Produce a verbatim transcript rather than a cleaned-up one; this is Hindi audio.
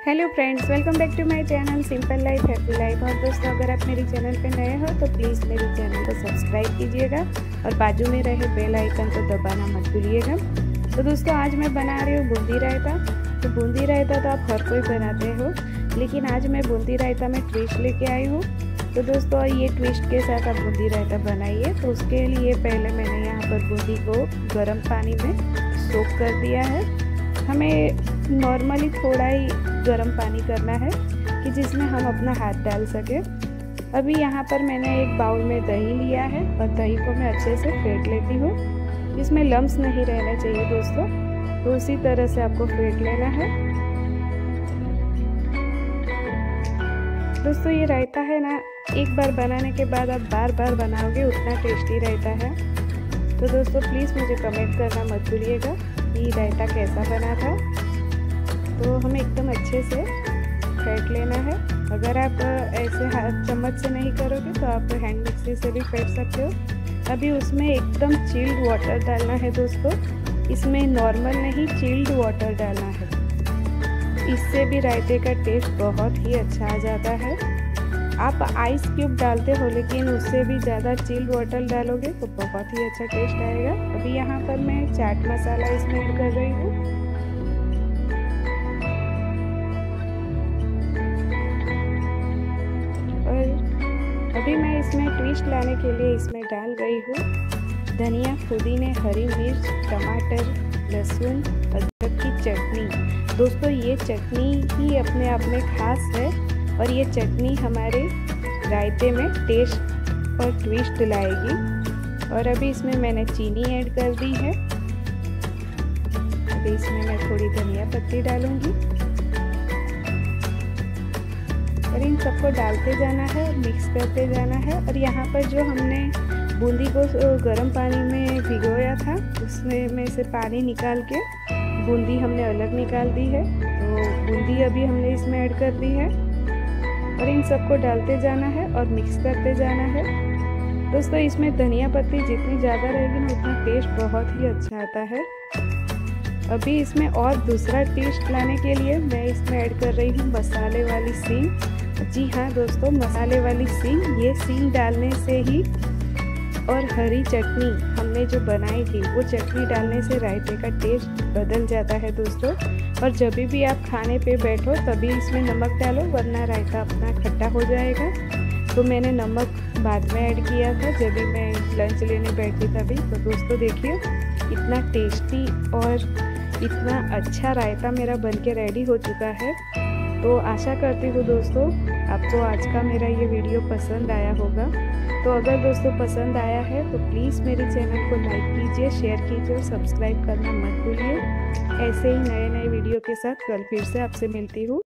Hello friends, welcome back to my channel simple life happy life. और दोस्तों, अगर आप मेरे चैनल पे नए हो तो प्लीज़ मेरे चैनल को सब्सक्राइब कीजिएगा और बाजू में रहे बेल आइकन को दबाना मत भूलिएगा। तो दोस्तों, आज मैं बना रही हूँ बूंदी रायता। तो बूंदी रायता तो आप हर कोई बनाते हो, लेकिन आज मैं बूंदी रायता में ट्विस्ट लेके आई हूँ। तो दोस्तों, ये ट्विस्ट के साथ आप बूंदी रायता बनाइए। तो उसके लिए पहले मैंने यहाँ पर बूंदी को गर्म पानी में सोक कर दिया है। हमें नॉर्मली थोड़ा ही गर्म पानी करना है कि जिसमें हम अपना हाथ डाल सके। अभी यहाँ पर मैंने एक बाउल में दही लिया है और दही को मैं अच्छे से फेंट लेती हूँ। इसमें लम्स नहीं रहना चाहिए दोस्तों, तो उसी तरह से आपको फेंट लेना है। दोस्तों, ये रायता है ना, एक बार बनाने के बाद आप बार बार बनाओगे उतना टेस्टी रायता है। तो दोस्तों, प्लीज़ मुझे कमेंट करना मत भूलिएगा कि रायता कैसा बना था। तो हमें एकदम अच्छे से फेंट लेना है। अगर आप ऐसे हाथ चम्मच से नहीं करोगे तो आप हैंड मिक्सी से भी फेंट सकते हो। अभी उसमें एकदम चिल्ड वाटर डालना है दोस्तों, इसमें नॉर्मल नहीं चिल्ड वाटर डालना है। इससे भी रायते का टेस्ट बहुत ही अच्छा आ जाता है। आप आइस क्यूब डालते हो, लेकिन उससे भी ज़्यादा चिल्ड वाटर डालोगे तो बहुत ही अच्छा टेस्ट आएगा। अभी यहाँ पर मैं चाट मसाला इसमें ऐड कर रही हूँ। अभी मैं इसमें ट्विस्ट लाने के लिए इसमें डाल रही हूँ धनिया, पुदीने, हरी मिर्च, टमाटर, लहसुन, अदरक की चटनी। दोस्तों, ये चटनी ही अपने आप में खास है और ये चटनी हमारे रायते में टेस्ट और ट्विस्ट लाएगी। और अभी इसमें मैंने चीनी ऐड कर दी है। अभी इसमें मैं थोड़ी धनिया पत्ती डालूंगी और इन सबको डालते जाना है और मिक्स करते जाना है। और यहाँ पर जो हमने बूंदी को गर्म पानी में भिगोया था, उसमें में से पानी निकाल के बूंदी हमने अलग निकाल दी है। तो बूंदी अभी हमने इसमें ऐड कर दी है और इन सबको डालते जाना है और मिक्स करते जाना है। दोस्तों, इसमें धनिया पत्ती जितनी ज़्यादा रहेगी ना उतना टेस्ट बहुत ही अच्छा आता है। अभी इसमें और दूसरा टेस्ट लाने के लिए मैं इसमें ऐड कर रही हूँ मसाले वाली सींग। जी हाँ दोस्तों, मसाले वाली सींग। ये सींग डालने से ही और हरी चटनी हमने जो बनाई थी वो चटनी डालने से रायते का टेस्ट बदल जाता है दोस्तों। और जब भी आप खाने पे बैठो तभी इसमें नमक डालो, वरना रायता अपना खट्टा हो जाएगा। तो मैंने नमक बाद में ऐड किया था जब भी मैं लंच लेने बैठी तभी। तो दोस्तों देखिए, इतना टेस्टी और इतना अच्छा रायता मेरा बनके रेडी हो चुका है। तो आशा करती हूँ दोस्तों आपको आज का मेरा ये वीडियो पसंद आया होगा। तो अगर दोस्तों पसंद आया है तो प्लीज़ मेरे चैनल को लाइक कीजिए, शेयर कीजिए और सब्सक्राइब करना मत भूलिए। ऐसे ही नए नए वीडियो के साथ कल फिर से आपसे मिलती हूँ।